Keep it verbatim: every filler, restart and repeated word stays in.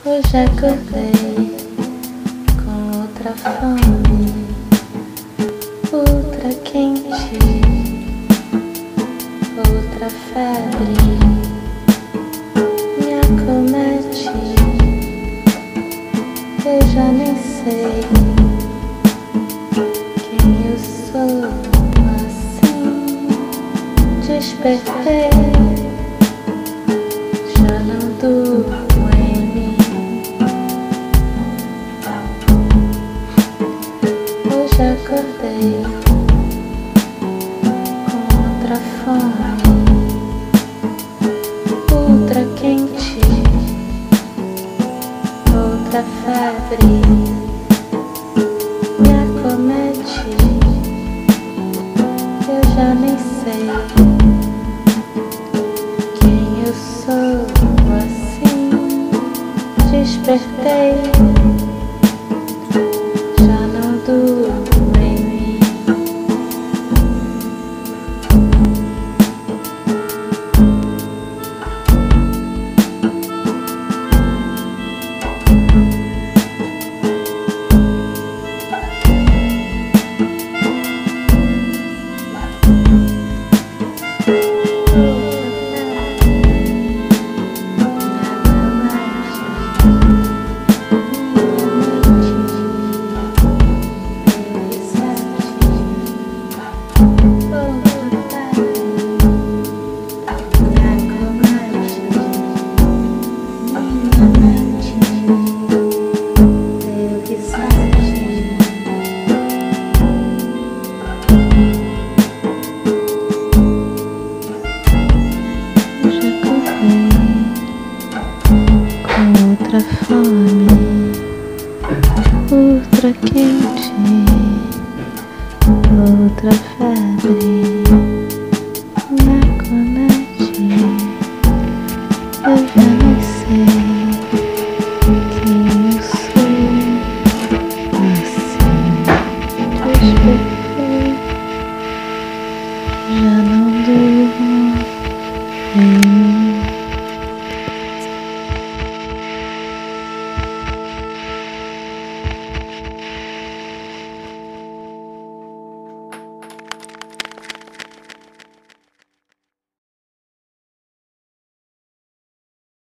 Hoje acordei com outra fome, outra quente, outra febre me acomete. Eu já nem sei quem eu sou assim. Despertei, já não durmo. Hoje acordei com outra fome, outra quente, outra febre me acomete. Eu já nem sei quem eu sou assim. Despertei, já não durmo. Outra fome, outra quente, outra febre.